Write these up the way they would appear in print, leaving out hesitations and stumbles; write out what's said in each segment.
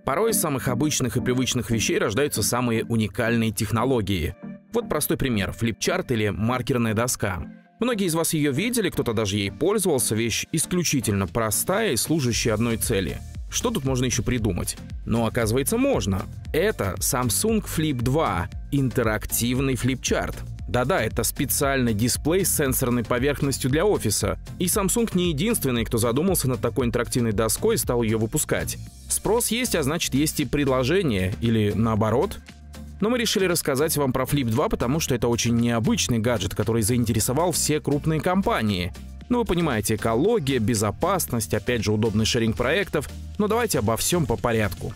Порой из самых обычных и привычных вещей рождаются самые уникальные технологии. Вот простой пример – флипчарт или маркерная доска. Многие из вас ее видели, кто-то даже ей пользовался, вещь исключительно простая и служащая одной цели. Что тут можно еще придумать? Но оказывается можно. Это Samsung Flip 2 – интерактивный флипчарт. Да-да, это специальный дисплей с сенсорной поверхностью для офиса. И Samsung не единственный, кто задумался над такой интерактивной доской и стал ее выпускать. Спрос есть, а значит есть и предложение, или наоборот. Но мы решили рассказать вам про Flip 2, потому что это очень необычный гаджет, который заинтересовал все крупные компании. Ну, вы понимаете, экология, безопасность, опять же, удобный шеринг проектов. Но давайте обо всем по порядку.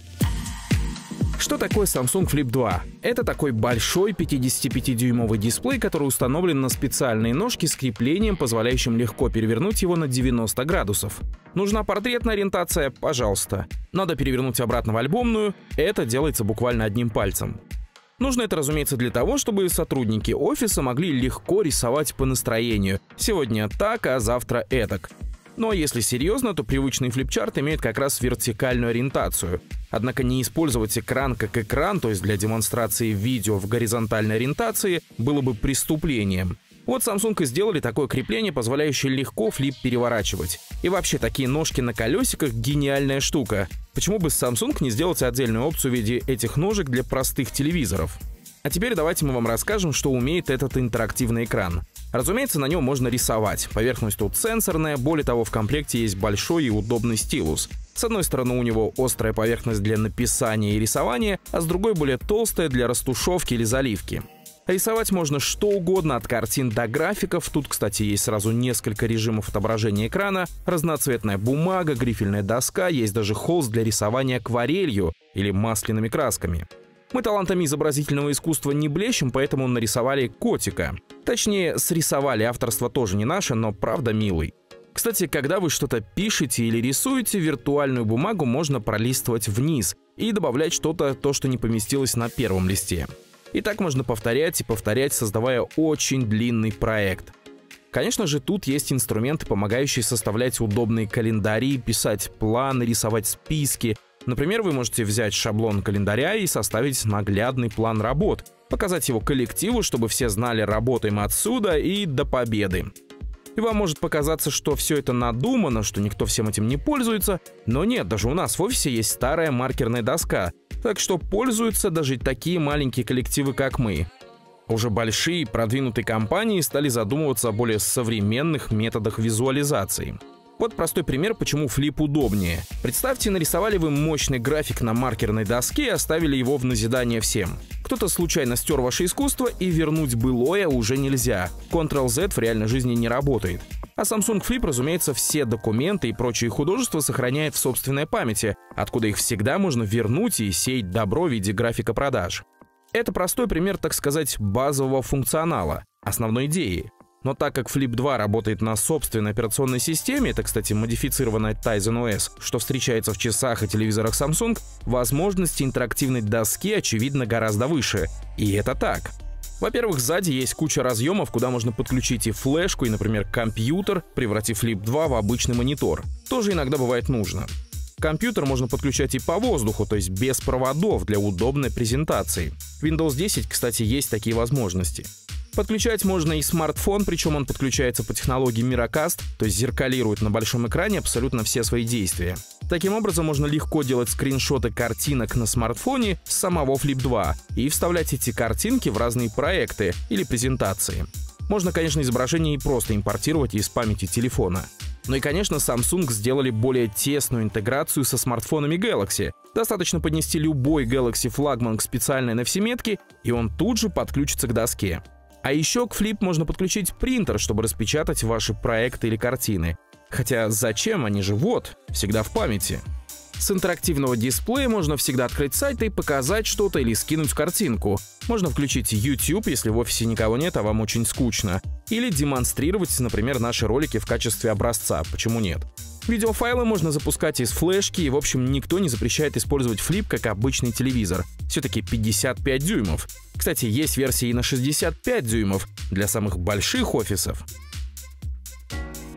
Что такое Samsung Flip 2? Это такой большой 55-дюймовый дисплей, который установлен на специальные ножки с креплением, позволяющим легко перевернуть его на 90 градусов. Нужна портретная ориентация? Пожалуйста. Надо перевернуть обратно в альбомную? Это делается буквально одним пальцем. Нужно это, разумеется, для того, чтобы сотрудники офиса могли легко рисовать по настроению. Сегодня так, а завтра этак. Но если серьезно, то привычный флипчарт имеет как раз вертикальную ориентацию. Однако не использовать экран как экран, то есть для демонстрации видео в горизонтальной ориентации, было бы преступлением. Вот Samsung и сделали такое крепление, позволяющее легко флип переворачивать. И вообще, такие ножки на колесиках – гениальная штука. Почему бы Samsung не сделать отдельную опцию в виде этих ножек для простых телевизоров? А теперь давайте мы вам расскажем, что умеет этот интерактивный экран. Разумеется, на нем можно рисовать. Поверхность тут сенсорная, более того, в комплекте есть большой и удобный стилус. С одной стороны, у него острая поверхность для написания и рисования, а с другой более толстая для растушевки или заливки. Рисовать можно что угодно, от картин до графиков. Тут, кстати, есть сразу несколько режимов отображения экрана, разноцветная бумага, грифельная доска, есть даже холст для рисования акварелью или масляными красками. Мы талантами изобразительного искусства не блещем, поэтому нарисовали котика. Точнее, срисовали, авторство тоже не наше, но правда милый. Кстати, когда вы что-то пишете или рисуете, виртуальную бумагу можно пролистывать вниз и добавлять что-то, что не поместилось на первом листе. И так можно повторять и повторять, создавая очень длинный проект. Конечно же, тут есть инструменты, помогающие составлять удобные календари, писать планы, рисовать списки. Например, вы можете взять шаблон календаря и составить наглядный план работ, показать его коллективу, чтобы все знали, работаем отсюда и до победы. И вам может показаться, что все это надумано, что никто всем этим не пользуется, но нет, даже у нас в офисе есть старая маркерная доска, так что пользуются даже такие маленькие коллективы, как мы. Уже большие продвинутые компании стали задумываться о более современных методах визуализации. Вот простой пример, почему флип удобнее. Представьте, нарисовали вы мощный график на маркерной доске и оставили его в назидание всем. Кто-то случайно стер ваше искусство, и вернуть былое уже нельзя. Ctrl-Z в реальной жизни не работает. А Samsung Flip, разумеется, все документы и прочие художества сохраняет в собственной памяти, откуда их всегда можно вернуть и сеять добро в виде графика продаж. Это простой пример, так сказать, базового функционала, основной идеи. Но так как Flip 2 работает на собственной операционной системе, это, кстати, модифицированная Tizen OS, что встречается в часах и телевизорах Samsung, возможности интерактивной доски, очевидно, гораздо выше. И это так. Во-первых, сзади есть куча разъемов, куда можно подключить и флешку, и, например, компьютер, превратив Flip 2 в обычный монитор. Тоже иногда бывает нужно. Компьютер можно подключать и по воздуху, то есть без проводов, для удобной презентации. В Windows 10, кстати, есть такие возможности. Подключать можно и смартфон, причем он подключается по технологии Miracast, то есть зеркалирует на большом экране абсолютно все свои действия. Таким образом, можно легко делать скриншоты картинок на смартфоне с самого Flip 2 и вставлять эти картинки в разные проекты или презентации. Можно, конечно, изображение и просто импортировать из памяти телефона. Ну и, конечно, Samsung сделали более тесную интеграцию со смартфонами Galaxy. Достаточно поднести любой Galaxy флагман к специальной NFC-метке, и он тут же подключится к доске. А еще к Flip можно подключить принтер, чтобы распечатать ваши проекты или картины. Хотя зачем, они же вот, всегда в памяти. С интерактивного дисплея можно всегда открыть сайт и показать что-то или скинуть картинку. Можно включить YouTube, если в офисе никого нет, а вам очень скучно. Или демонстрировать, например, наши ролики в качестве образца, почему нет. Видеофайлы можно запускать из флешки, и, в общем, никто не запрещает использовать Flip как обычный телевизор. Все-таки 55 дюймов. Кстати, есть версии и на 65 дюймов для самых больших офисов.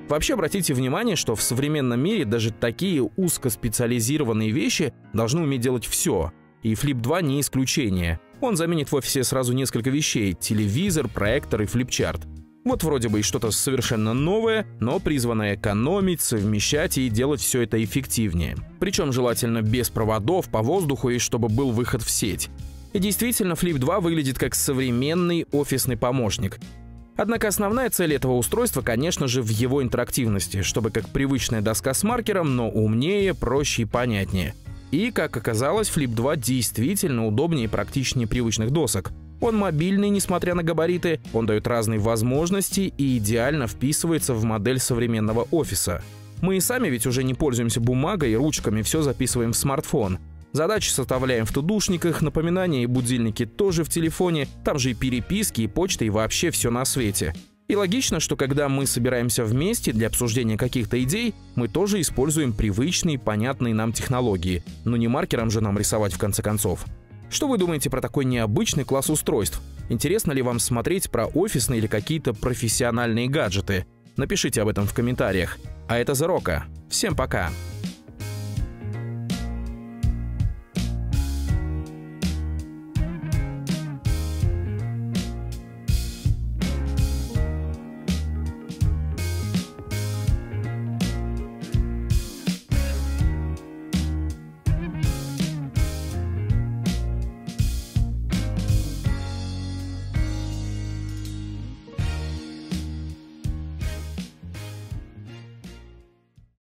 Вообще обратите внимание, что в современном мире даже такие узкоспециализированные вещи должны уметь делать все. И Flip 2 не исключение. Он заменит в офисе сразу несколько вещей – телевизор, проектор и флипчарт. Вот вроде бы и что-то совершенно новое, но призванное экономить, совмещать и делать все это эффективнее. Причем желательно без проводов, по воздуху и чтобы был выход в сеть. И действительно, Flip 2 выглядит как современный офисный помощник. Однако основная цель этого устройства, конечно же, в его интерактивности, чтобы как привычная доска с маркером, но умнее, проще и понятнее. И, как оказалось, Flip 2 действительно удобнее и практичнее привычных досок. Он мобильный, несмотря на габариты, он дает разные возможности и идеально вписывается в модель современного офиса. Мы и сами ведь уже не пользуемся бумагой и ручками, все записываем в смартфон. Задачи составляем в тудушниках, напоминания и будильники тоже в телефоне, там же и переписки, и почта, и вообще все на свете. И логично, что когда мы собираемся вместе для обсуждения каких-то идей, мы тоже используем привычные, понятные нам технологии. Но не маркером же нам рисовать в конце концов. Что вы думаете про такой необычный класс устройств? Интересно ли вам смотреть про офисные или какие-то профессиональные гаджеты? Напишите об этом в комментариях. А это The Rocka. Всем пока!